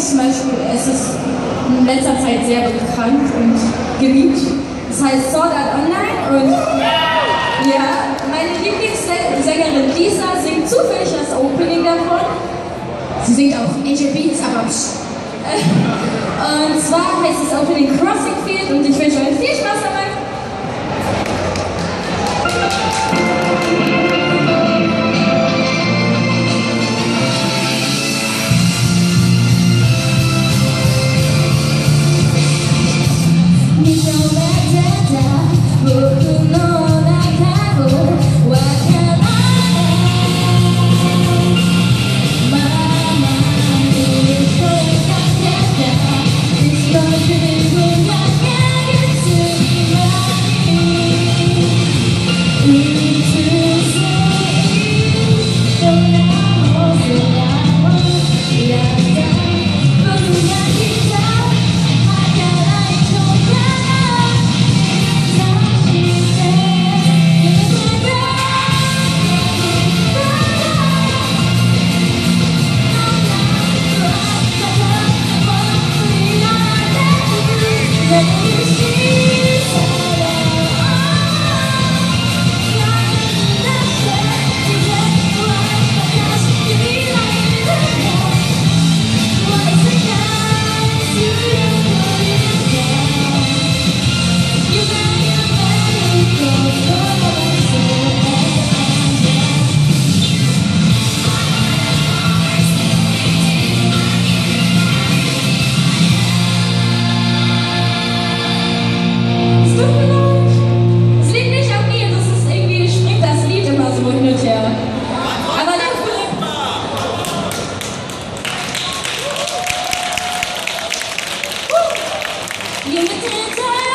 zum Beispiel, es ist in letzter Zeit sehr bekannt und geliebt. Das heißt Sword Art Online und ja, meine Lieblingssängerin Lisa singt zufällig das Opening davon. Sie singt auch AJ Beats, aber und zwar heißt das Opening Crossing Field und ich wünsche euch viel Spaß dabei. Give it to the time.